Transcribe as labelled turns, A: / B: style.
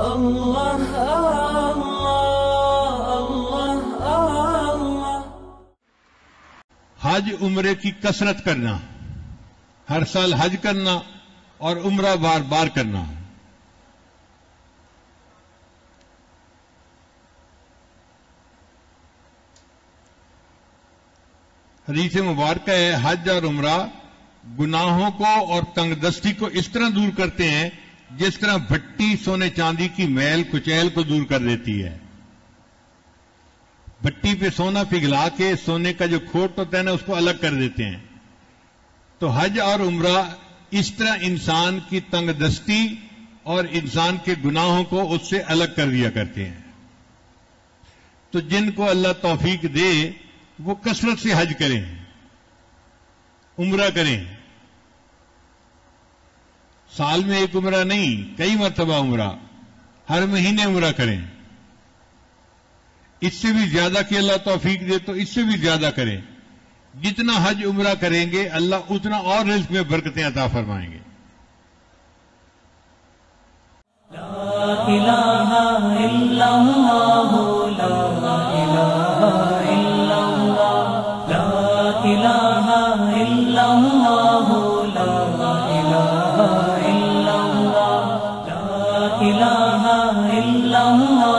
A: اللہ اللہ اللہ۔
B: حج عمرے کی کثرت کرنا، ہر سال حج کرنا اور عمرہ بار بار کرنا۔ حدیث مبارکہ ہے، حج اور عمرہ گناہوں کو اور تنگ دستی کو اس طرح دور کرتے ہیں جس طرح بھٹی سونے چاندی کی میل کچیل کو دور کر دیتی ہے۔ بھٹی پہ سونا پگھلا کے سونے کا جو کھوٹ ہوتا ہے نا اس کو الگ کر دیتے ہیں، تو حج اور عمرہ اس طرح انسان کی تنگ دستی اور انسان کے گناہوں کو اس سے الگ کر دیا کرتے ہیں۔ تو جن کو اللہ توفیق دے وہ کثرت سے حج کریں، عمرہ کریں، سال میں ایک عمرہ نہیں، کئی مرتبہ عمرہ، ہر مہینے عمرہ کریں۔ اس سے بھی زیادہ کہ اللہ توفیق دے تو اس سے بھی زیادہ کریں۔ جتنا حج عمرہ کریں گے اللہ اتنا اور رزق میں برکتیں عطا فرمائیں گے۔
A: لا الہ الا اللہ، لا الہ الا اللہ، لا الہ الا اللہ، لا الہ الا اللہ، لا الہ الا اللہ۔